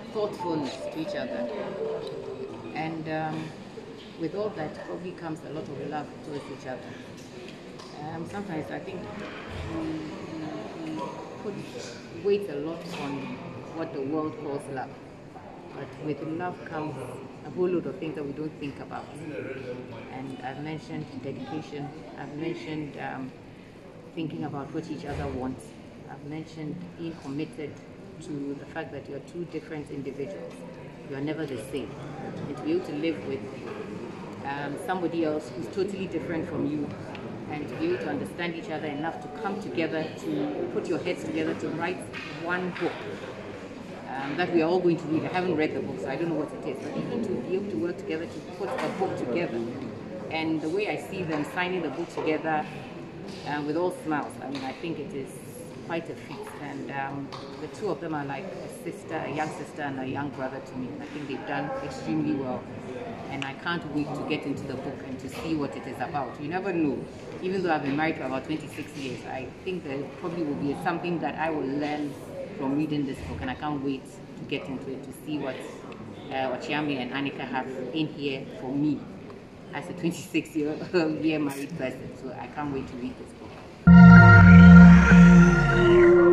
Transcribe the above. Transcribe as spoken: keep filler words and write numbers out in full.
thoughtfulness to each other. And um, with all that probably comes a lot of love towards each other. Um, sometimes I think we, we, we put weight a lot on what the world calls love. But with love comes a whole lot of things that we don't think about. And I've mentioned dedication, I've mentioned um, thinking about what each other wants. I've mentioned being committed to the fact that you're two different individuals. You are never the same. And to be able to live with um, somebody else who's totally different from you, and to be able to understand each other enough to come together, to put your heads together to write one book um, that we are all going to read. I haven't read the book, so I don't know what it is, but even to be able to work together to put a book together. And the way I see them signing the book together uh, with all smiles, I mean, I think it is quite a feat. And um, the two of them are like a sister, a young sister and a young brother to me. I think they've done extremely well. And I can't wait to get into the book and to see what it is about. You never know. Even though I've been married for about twenty-six years, I think there probably will be something that I will learn from reading this book, and I can't wait to get into it, to see what uh, Okyeame and Annika have in here for me as a twenty-six year married person. So I can't wait to read this book.